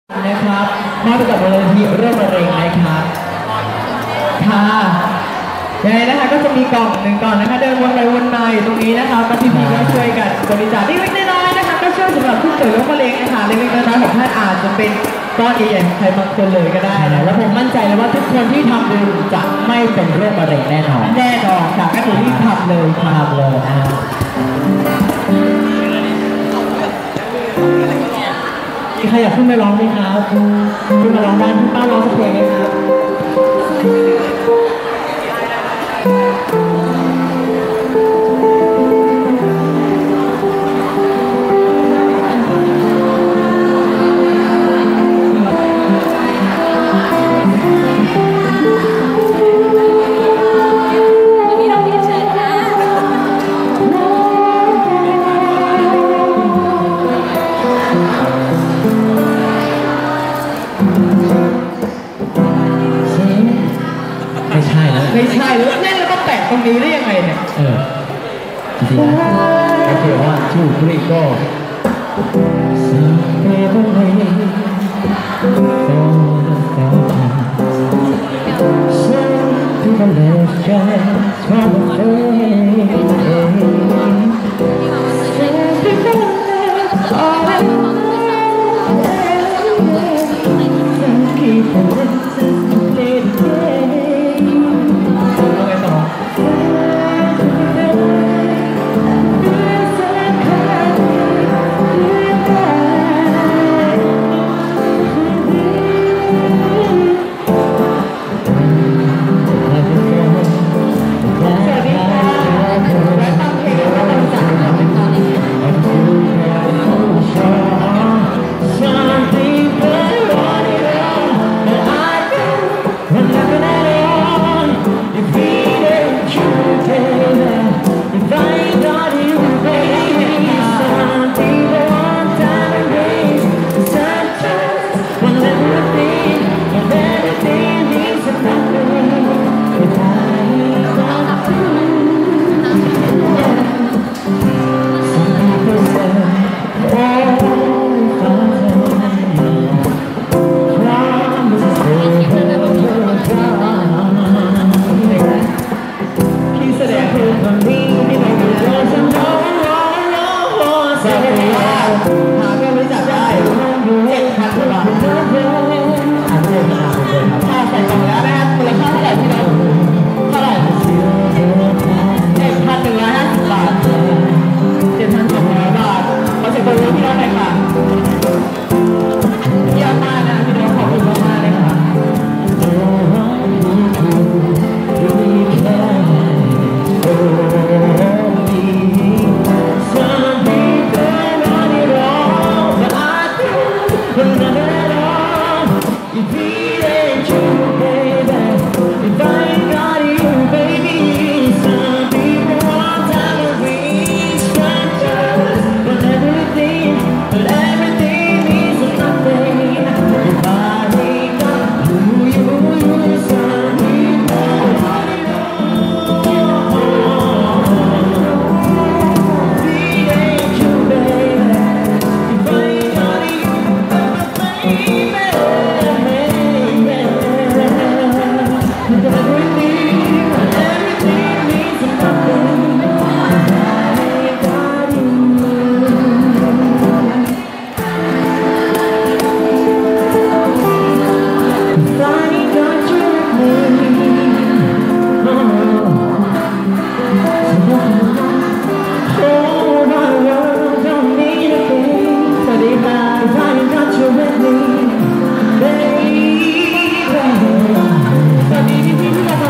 นะครับมาประกอบมูลนิธิเรื่องมะเร็งนะครับค่ะยังไงนะคะก็จะมีกล่องหนึ่งก่อนนะคะเดินวนไปวนมาอยู่ตรงนี้นะคะก็พี่ๆก็ช่วยกันบริจาคเล็กๆน้อยๆนะคะก็ช่วยสำหรับผู้ป่วยโรคมะเร็งนะคะเล็กๆน้อยๆของท่านอาจจะเป็นก้อนใหญ่ๆของใครบางคนเลยก็ได้นะแล้วผมมั่นใจเลยว่าทุกคนที่ทำบุญจะไม่เป็นโรคมะเร็งแน่นอนค่ะก็คือที่ทำเลยนะฮะมีใครอยากขึ้นไปร้องไหมครับขึ้นมาร้องได้พี่ป้าร้องสักเพลงไหมครับไม่ใช่แล้วเล่นแล้วก็แปะตรงนี้ได้ยังไงเนี่ยจริงๆนะโอเคว่าชื่อคลิปก็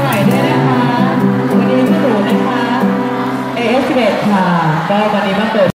ก็วันนี้มาเปิด